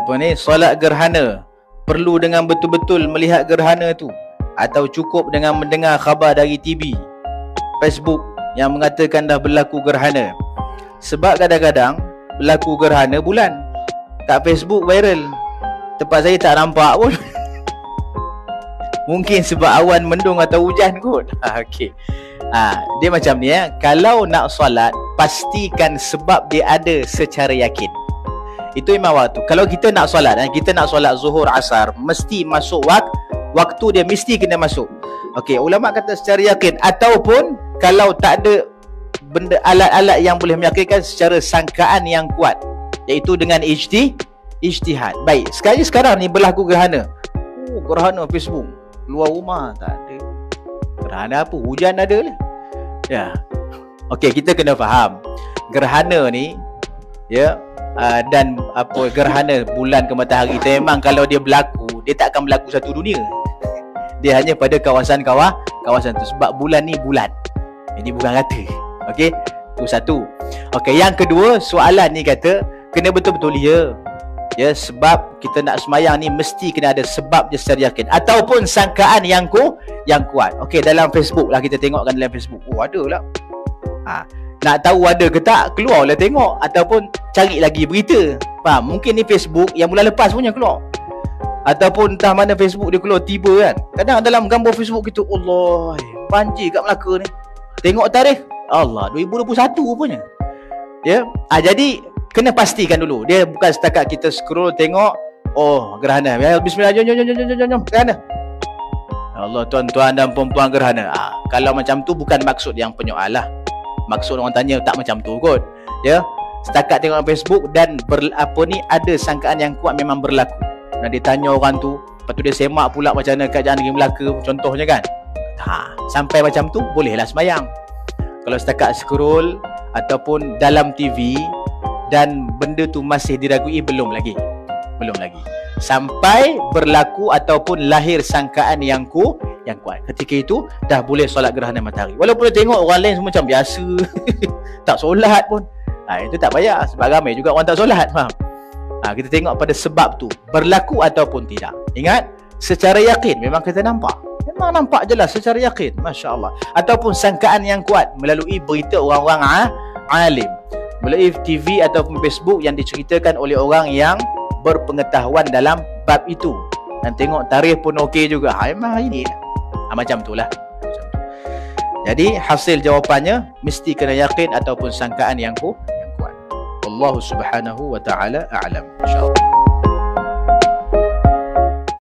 solat gerhana perlu dengan betul-betul melihat gerhana tu, atau cukup dengan mendengar khabar dari TV, Facebook yang mengatakan dah berlaku gerhana? Sebab kadang-kadang berlaku gerhana bulan, kat Facebook viral, tempat saya tak nampak pun. Mungkin sebab awan mendung atau hujan kot. Okey. Dia macam ni kalau nak solat, pastikan sebab dia ada secara yakin. Itu memang waktu. Kalau kita nak solat, kita nak solat zuhur, asar, mesti masuk waktu dia mesti kena masuk. Okey, ulama kata secara yakin, ataupun kalau tak ada benda alat-alat yang boleh meyakinkan secara sangkaan yang kuat, iaitu dengan ijtihad. Baik, sekarang ni berlaku gerhana. Gerhana Facebook. Luar rumah tak ada. Gerhana apa? Hujan ada lah. Ya. Okey, kita kena faham. Gerhana ni dan gerhana bulan ke matahari tu memang kalau dia berlaku, dia tak akan berlaku satu dunia. Dia hanya pada kawasan tu, sebab bulan ni bulat. Jadi bukan rata. Okey, tu satu. Okey, yang kedua, soalan ni kata kena betul-betul ya, sebab kita nak semayang ni mesti kena ada sebab je secara yakin, ataupun sangkaan yang kuat. Okey, dalam Facebook lah kita tengokkan dalam Facebook. Ada lah. Nak tahu ada ke tak, keluarlah tengok, ataupun cari lagi berita. Faham? Mungkin ni Facebook yang bulan lepas punya keluar, ataupun entah mana Facebook dia keluar tiba kan. Kadang dalam gambar Facebook kita, Allah, banjir kat Melaka ni. Tengok tarikh, Allah, 2021 rupanya. Ya. Jadi kena pastikan dulu. Dia bukan setakat kita scroll tengok, gerhana. Bismillah, jom gerhana. Allah, tuan-tuan dan puan-puan, gerhana. Kalau macam tu bukan maksud yang penyoal lah. Maksud orang tanya tak macam tu kot. Ya. Setakat tengok Facebook dan ada sangkaan yang kuat memang berlaku. Dan dia tanya orang tu, lepas tu dia semak pula macam mana keadaan negeri Melaka contohnya kan. Sampai macam tu bolehlah semayang. Kalau setakat scroll ataupun dalam TV dan benda tu masih diragui, belum lagi. Sampai berlaku ataupun lahir sangkaan yang kuat. Ketika itu dah boleh solat gerhana matahari. Walaupun dia tengok orang lain semua macam biasa, tak solat pun. Itu tak payah, sebab ramai juga orang tak solat, faham? Kita tengok pada sebab tu berlaku ataupun tidak. Ingat, secara yakin memang kita nampak. Memang nampak jelas secara yakin, masya-Allah. Ataupun sangkaan yang kuat melalui berita orang-orang alim, melalui TV ataupun Facebook yang diceritakan oleh orang yang berpengetahuan dalam bab itu. Dan tengok tarikh pun okey juga. Memang ini macam tu lah. Jadi hasil jawapannya mesti kena yakin ataupun sangkaan yang kuat. Allah Subhanahu wa ta'ala a'lam. InsyaAllah.